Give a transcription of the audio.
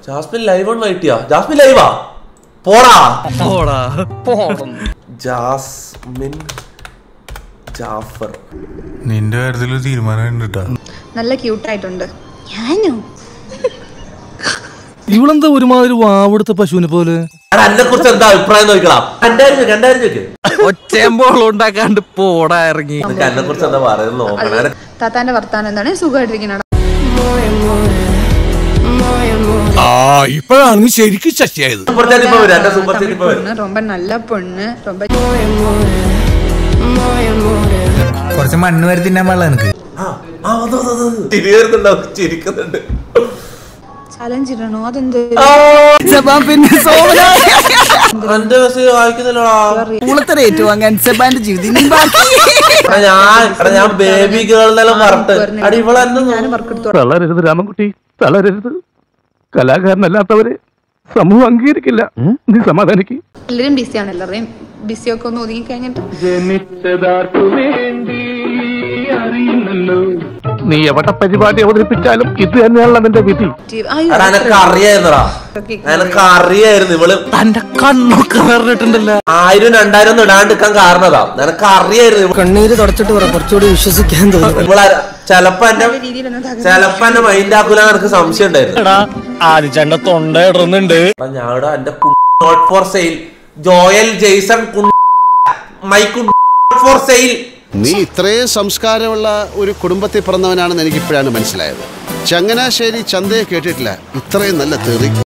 Jasmine live on വൈറ്റിയാ? ജാസ്മിൻ ലൈവാ? പോടാ ജാസ്മിൻ ജാഫർ. നിന്റെ കാര്യത്തിൽ തീരുമാനം നല്ല ക്യൂട്ടായിട്ടുണ്ട്. ഞാനും ഇവളെന്താ ഒരുമാതിരി വാവെടുത്ത പശുവിനെ പോലെ. എന്നെ കുറിച്ച് എന്താ അഭിപ്രായം നോക്കണം. ഒച്ചേമ്പോൾ ഉണ്ടാക്കാണ്ട് പോടാ ഇറങ്ങി. എന്നെ കുറിച്ച് എന്താ പറയുന്നത് നോക്കണം. താത്താന്റെ വർത്താനം എന്താണ്? സുഖമായിട്ടിരിക്കണ. ഇപ്പോഴാണ് ശരിക്കും ശശിയായത്. ரொம்ப നല്ല പെണ്ണ്. കുറച്ച് മണ്ണ് വരെ തിന്നാൻ പാടില്ല എനിക്ക്. ചിരിക്കുന്നുണ്ട്. ചലഞ്ച് ഇടണോ? അതെന്ത്? ഞാൻ ബേബി ഗേൾന്നെല്ലാം പറഞ്ഞിട്ട് തളരരുത് രാമൻകുട്ടി, തളരരുത്. കലാകാരനല്ലാത്തവരെ സമൂഹം അംഗീകരിക്കില്ല. നീ സമാധാനിക്ക്. എല്ലാരും ബിസിയാണ്. എല്ലാവരെയും ബിസിയൊക്കെ ഒന്ന് ഒതുങ്ങി കഴിഞ്ഞിട്ട് നീ എവിടെ പരിപാടി അവതരിപ്പിച്ചാലും ഇത് തന്നെയാണല്ലോ നിന്റെ വിധി. അറിയായിരുന്നു ഇവള് തന്റെ കണ്ണൊക്കെ വേറിട്ടുണ്ടല്ലോ. 1000-2000 ഇടാണ്ടിരിക്കാൻ കാരണതാ. നിനക്ക് അറിയായിരുന്നു. കണ്ണീര് തുടച്ചിട്ട് കുറച്ചുകൂടി വിശ്വസിക്കാൻ തോന്നുന്നു. ഇവളെ ചെലപ്പോ എന്റെ മൈൻഡ് ആക്കൂല. എനിക്ക് സംശയം ഉണ്ടായിരുന്നു. ആദിച്ചേട്ടന്റെ തൊണ്ട ഇടുന്നുണ്ട്. ഞാനിവിടെ എന്റെ not for sale Joel Jaison my for sale. നീ ഇത്രയും സംസ്കാരമുള്ള ഒരു കുടുംബത്തിൽ പിറന്നവനാണെന്ന് എനിക്കിപ്പോഴാണ് മനസ്സിലായത്. ചങ്ങനാശ്ശേരി ചന്തയെ കേട്ടിട്ടില്ല ഇത്രയും നല്ല തെറി.